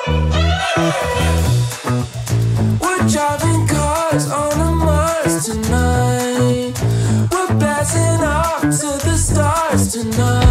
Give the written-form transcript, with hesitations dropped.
We're driving cars on a Mars tonight. We're blasting off to the stars tonight.